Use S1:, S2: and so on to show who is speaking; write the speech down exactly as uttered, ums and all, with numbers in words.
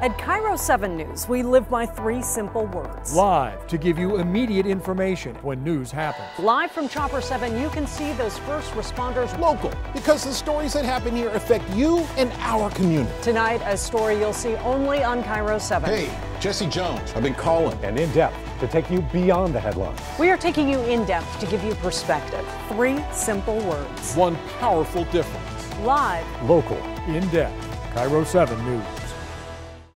S1: At KIRO seven News, we live by three simple words.
S2: Live to give you immediate information when news happens.
S1: Live from Chopper seven, you can see those first responders.
S3: Local, because the stories that happen here affect you and our community.
S1: Tonight, a story you'll see only on KIRO seven.
S3: Hey, Jesse Jones, I've been calling.
S4: And in depth to take you beyond the headlines.
S1: We are taking you in depth to give you perspective. Three simple words.
S2: One powerful difference.
S1: Live.
S4: Local.
S2: In depth. KIRO seven News.